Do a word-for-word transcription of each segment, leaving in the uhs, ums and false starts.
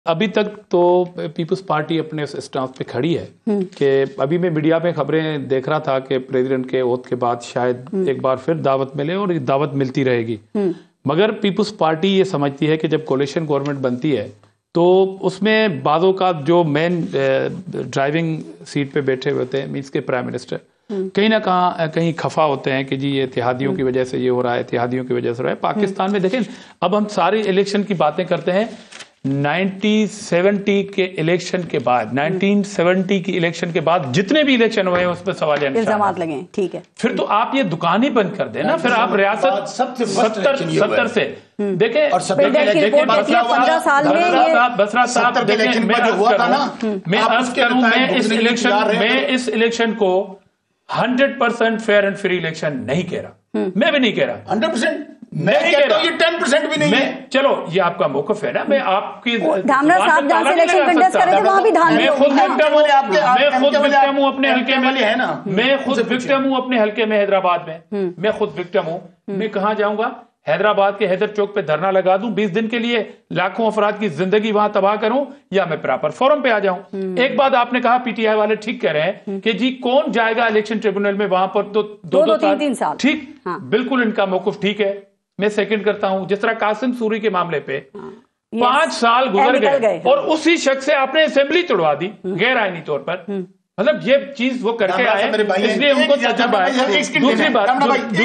अभी तक तो पीपल्स पार्टी अपने स्टांस पे खड़ी है कि अभी मैं मीडिया में खबरें देख रहा था कि प्रेसिडेंट के ओथ के बाद शायद एक बार फिर दावत मिले और दावत मिलती रहेगी। मगर पीपल्स पार्टी ये समझती है कि जब कोalition गवर्नमेंट बनती है तो उसमें बादों का जो मेन ड्राइविंग सीट पे बैठे हुए होते हैं मीन्स के प्राइम मिनिस्टर कहीं ना कहीं कहीं खफा होते हैं कि जी ये इत्तेहादियों की वजह से ये हो रहा है, इत्तेहादियों की वजह से हो रहा है। पाकिस्तान में देखें, अब हम सारे इलेक्शन की बातें करते हैं। उन्नीस सौ सत्तर के इलेक्शन के बाद उन्नीस सौ सत्तर की इलेक्शन के बाद जितने भी इलेक्शन हुए हैं उस पर सवाल इल्जाम लगे, ठीक है। फिर तो आप ये दुकान ही बंद कर देना, फिर आप रियासत सत्तर सत्तर से देखें और पंद्रह साल में बसरा साहब देखें, मैं अर्ज करूं मैं इस इलेक्शन में इस इलेक्शन को hundred percent fair and free election नहीं कह रहा, मैं भी नहीं कह रहा हंड्रेड परसेंट मैं कहता हूं ये टेन परसेंट भी नहीं है। चलो ये आपका मौकफ है ना, मैं आपकी धामरा साहब जहां से इलेक्शन कंटेस्ट कर रहे थे वहां भी धान मैं खुद विक्टिम हूं, मैं खुद विक्टिम हूं अपने हल्के में है ना, मैं खुद विक्टिम हूं अपने हल्के में हैदराबाद में, मैं खुद विक्टिम हूं। मैं कहां जाऊंगा? हैदराबाद के हैदर चौक पे धरना लगा दूं बीस दिन के लिए, लाखों अफराद की जिंदगी वहां तबाह करूं, या मैं प्रॉपर फोरम पे आ जाऊं। एक बात आपने कहा, पीटीआई वाले ठीक कह रहे हैं कि जी कौन जाएगा इलेक्शन ट्रिब्यूनल में, वहां पर तो दो दो तीन तीन साल, ठीक, बिल्कुल इनका मौकफ ठीक है, मैं सेकंड करता हूं। जिस तरह कासिम सूरी के मामले पे पांच साल गुजर गए और उसी शख्स से आपने असेंबली तोड़वा दी गैर आईनी तौर पर, मतलब ये चीज वो करके आए इसलिए उनको तजुर्बा है। दूसरी बात, आपकी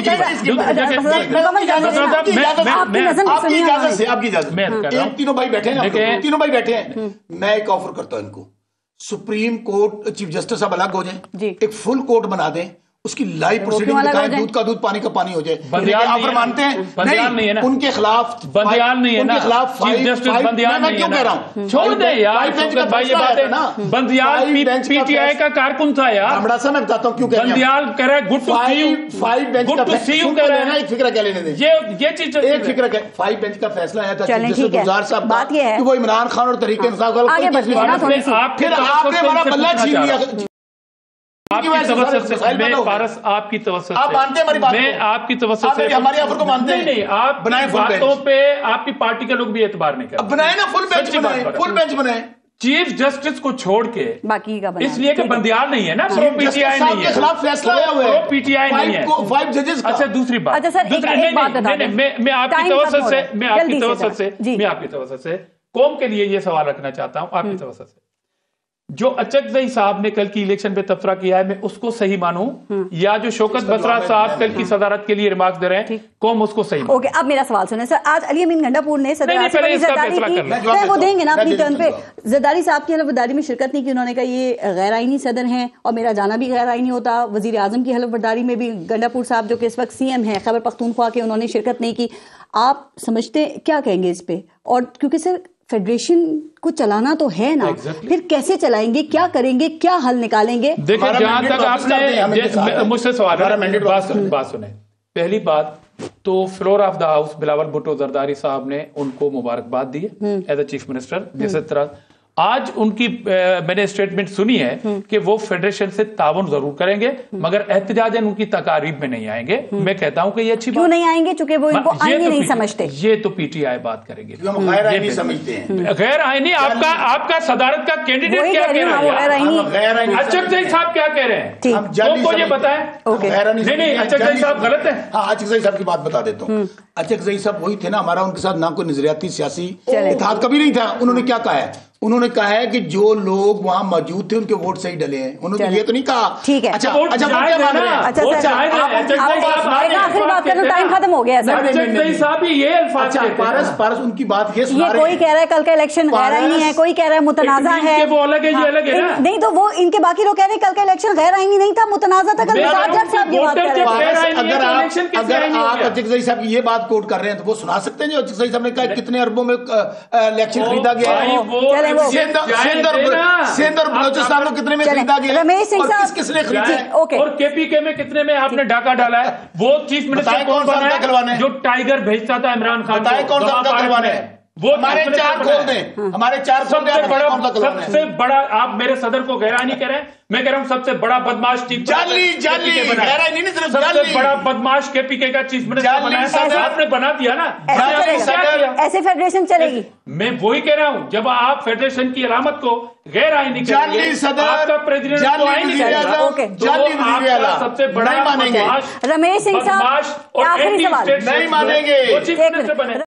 इजाजत से आपकी इजाजत मैं तीनों भाई बैठे हैं, तीनों भाई बैठे हैं, मैं एक ऑफर करता हूं इनको, सुप्रीम कोर्ट चीफ जस्टिस साहब अलग हो जाए, एक फुल कोर्ट बना दें, उसकी लाइव प्रोसीडिंग दिखाएं, दूध का दूध पानी का पानी हो जाए। ऑफर मानते हैं? बंदियान नहीं है ना उनके खिलाफ, बंदियान नहीं है ना, उनके खिलाफ चीफ जस्टिस बंदियान नहीं है ना, छोड़ दे यार भाई ये बात है ना। बंदियाल पीटीआई का कारकुन था यार, हमरा सा मैं बताता हूं क्यों कह रहे हैं। बंदियाल कह रहा है good to see you, five bench good to see you कह रहे हैं, एक फिक्र क्या लेने दें, ये ये चीज एक फिक्र क्या, फाइव बेंच का फैसला आया था चीफ जस्टिस गुलजार साहब का कि वो इमरान खान और तहरीक इंसाफ का फिर आपने हमारा बल्ला छीन लिया। आपकी तवज्जुह से मैं पारस आपकी तवज्जुह से आप मानते हैं हमारी बात, मैं आपकी तवज्जुह से हमारी ऑफर को मानते हैं? नहीं नहीं, आप बनाए बातों पे आपकी पार्टी के लोग भी एतबार नहीं करते। बनाए ना फुल बेंच बनाए, फुल बेंच बनाए, चीफ जस्टिस को छोड़ के बाकी का बनाए, इसलिए कि बंदियाल नहीं है ना, प्रो पीटीआई नहीं है, खिलाफ फैसला आया हुआ है, प्रो पीटीआई नहीं है, फाइव जजेस का। अच्छा दूसरी बात, अच्छा सर एक बात बता दें, मैं मैं आपकी तवज्जुह से मैं आपकी तवज्जुह से मैं आपकी तवज्जुह से कौम के लिए ये सवाल रखना चाहता हूं, आपकी तवज्जुह से जो अचकजई साहब ने कल की इलेक्शन पे तबसरा किया है, मैं उसको सही मानूं या जो शौकत बसरा साहब कल की सदारत के लिए रिमार्क दे रहे हैं, कौन उसको सही मानूं? ओके, अब मेरा सवाल सुने सर। आज अली अमीन गंडापुर ने जरदारी की, वो देंगे ना अपनी टर्न पे, जरदारी साहब की हलफबर्दारी में शिरकत नहीं की, उन्होंने कहा ये गैर आईनी सदर हैं और मेरा जाना भी गैर आईनी होता। वजीर आजम की हलफबर्दारी में भी गंडापुर साहब जो कि इस वक्त सीएम है खैबर पख्तूनख्वा के, उन्होंने शिरकत नहीं की। आप समझते क्या कहेंगे इस पे? और क्योंकि सर फेडरेशन को चलाना तो है ना, exactly. फिर कैसे चलाएंगे, क्या करेंगे, क्या हल निकालेंगे? देखिए जहां तक आपने मुझसे सवाल बात सुने, पहली बात तो floor of the house Bilawal Bhutto Zardari साहब ने उनको मुबारकबाद दी है एज ए चीफ मिनिस्टर। जिस तरह आज उनकी आ, मैंने स्टेटमेंट सुनी है कि वो फेडरेशन से ताउन जरूर करेंगे मगर एहतजाजन उनकी तकारीब में नहीं आएंगे। मैं कहता हूं कि ये अच्छी क्यों बात नहीं आएंगे, चूंकि वो इनको आईनी तो नहीं समझते। ये तो पीटीआई बात करेंगे, गैर आईनी समझते हैं। गैर आईनी आपका आपका सदारत का कैंडिडेट क्या कह रहा है? अचकजई साहब क्या कह रहे हैं, हमको ये बताएं। नहीं नहीं, अचकजई साहब गलत है। हाँ, अचकजई साहब की बात बता देता हूँ। अचकजई साहब वही थे ना, हमारा उनके साथ ना कोई नजरियाती सियासी इत्तेहाद कभी नहीं था। उन्होंने क्या कहा है? उन्होंने कहा है कि जो लोग वहां मौजूद थे उनके वोट सही डले हैं। उन्होंने ये तो नहीं कहा। ठीक है, अच्छा अच्छा क्या मान रहे हैं? अच्छा आखिरी बात करना, टाइम खत्म हो गया सर। साहब ये अल्फाज, पारस पारस उनकी बात ये सुना रहे हैं। कोई कह रहा है कल का इलेक्शन गैर आईनी है, कोई कह रहा है मुतनाजा है, वो अलग है, ये अलग है ना। नहीं तो वो इनके बाकी लोग कह रहे हैं कल का इलेक्शन गैर आईनी नहीं था, मुतनाजा था। कल जज साहब की बात कर रहे हैं। अगर आप अगर आप अचकजई साहब की ये बात कोट कर रहे हैं तो वो सुना सकते हैं जो अचकजई साहब ने कहा कितने अरबों में इलेक्शन खरीदा गया है। सिंध और बलोचिस्तान को कितने में खरीदा गया, रमेश सिंह साहब किसने खरीदा है, और केपीके में कितने में आपने डाका डाला है? वो चीफ मिनिस्टर कौन बना है जो टाइगर भेजता था इमरान खान को? कौन सा करवाने? वो हमारे चार खोल दें, हमारे चार सबसे बड़ा सबसे बड़ा आप मेरे सदर को गहराई नहीं कह रहे हैं, मैं कह रहा हूं सबसे बड़ा बदमाश चीफ जाली जाली गहराई नहीं सिर्फ सबसे बड़ा बदमाश केपीके का चीफ मिनिस्टर बनाया, आपने बना दिया ना। ऐसे फेडरेशन चलेगी? मैं वही कह रहा हूं, जब आप फेडरेशन की अलामत को गैर आईनी करेंगे, आपका प्रेसिडेंट तो आईनी करेगा, सबसे बड़ा बदमाश रमेश सिंह साहब और आखिरी सवाल नहीं मानेंगे।